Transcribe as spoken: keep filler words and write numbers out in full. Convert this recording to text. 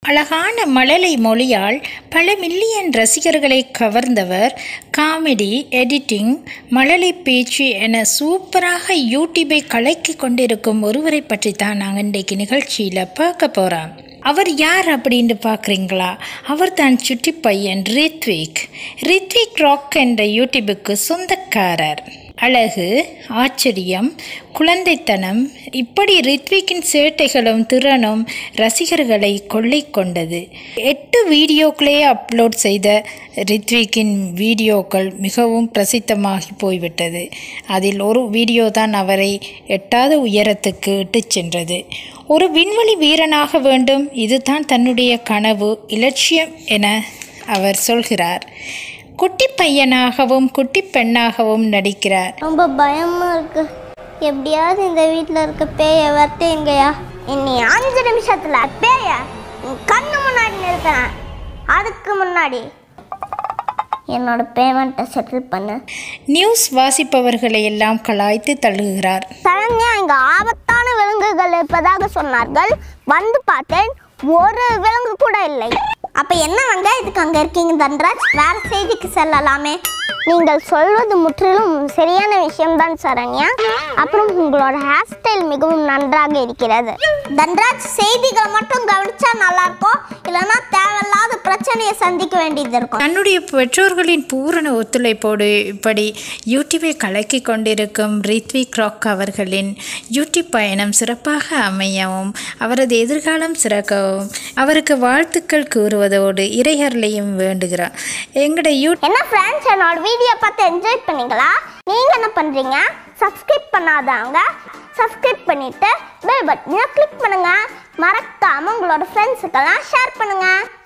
அழகான மழலை மொழியால் பல மில்லியன் ரசிகர்களை கவர்ந்தவர். காமெடி, எடிட்டிங், மழலை பேச்சு என சூப்பராக யூடியூபை கலக்கி கொண்டிருக்கும் ஒருவரை பற்றி தான் நாங்கள் இன்றைக்கு நிகழ்ச்சியில் பார்க்க போகிறோம். அவர் யார் அப்படின்னு பார்க்குறீங்களா? அவர் தான் சுட்டி பையன் ரித்விக். ரித்விக் ராக் என்ற யூடியூபுக்கு சொந்தக்காரர். அழகு, ஆச்சரியம், குழந்தைத்தனம், இப்படி ரித்விக்கின் சேட்டைகளும் திறனும் ரசிகர்களை கொள்ளை கொண்டது. எட்டு வீடியோக்களே அப்லோட் செய்த ரித்விக்கின் வீடியோக்கள் மிகவும் பிரசித்தமாகி போய்விட்டது. அதில் ஒரு வீடியோ தான் அவரை எட்டாத உயரத்துக்கு இட்டு சென்றது. ஒரு விண்வெளி வீரனாக வேண்டும், இதுதான் தன்னுடைய கனவு, இலட்சியம் என அவர் சொல்கிறார். குட்டி பையனாகவும் குட்டி பெண்ணாகவும் நடிக்கிறார். ரொம்ப பயமா இருக்கு. எப்படியாவது இந்த வீட்டில் இருக்க பேய வரட்டேங்கயா. இன்னி அஞ்சு நிமிஷத்துல பேய கண்ணு முன்னாடி நிறுத்துறேன். அதுக்கு முன்னாடி என்னோட பேமெண்ட்டை செட்டில் பண்ணு. நியூஸ் வாசிப்பவர்களை எல்லாம் கலாய்த்து தள்ளுகிறார். சடன்யா இங்க ஆபத்தான விலங்குகள் இருப்பதாக சொன்னார்கள். வந்து பார்த்தேன், ஒரு விலங்கு கூட இல்லை. அப்ப என்ன வாங்க இதுக்கு அங்க இருக்கீங்க தன்ராஜ்? வேற செய்திக்கு செல்லலாமே. நீங்கள் சொல்வது முற்றிலும் சரியான விஷயம்தான் சரண்யா. அப்புறம் உங்களோட ஹேர் ஸ்டைல் மிகவும் நன்றாக இருக்கிறது. தன்ராஜ், செய்திகளை மட்டும் கவனிச்சா நல்லா இருக்கும், இல்லைன்னா தேவையில்லாத பிரச்சனையை சந்திக்க வேண்டியது இருக்கும். தன்னுடைய பெற்றோர்களின் பூரண ஒத்துழைப்போடு இப்படி யூடியூபை கலக்கி கொண்டிருக்கும் ரித்விக் ராக் அவர்களின் யூடியூப் பயணம் சிறப்பாக அமையவும், அவரது எதிர்காலம் சிறக்கவும் அவருக்கு வாழ்த்துக்கள் கூறுவதோடு இறையர்களையும் வேண்டுகிறார். எங்கட யூ என்ன ஃப்ரெண்ட்ஸ், என்னோட வீடியோ பார்த்து என்ஜாய் பண்ணீங்களா? நீங்க என்ன பண்றீங்க? சப்ஸ்கிரைப் பண்ணாதவங்க சப்ஸ்கிரைப் பண்ணிட்டு பெல் பட்டனை கிளிக் பண்ணுங்க. மறக்காம உங்களோட ஃப்ரெண்ட்ஸுக்கெல்லாம் ஷேர் பண்ணுங்க.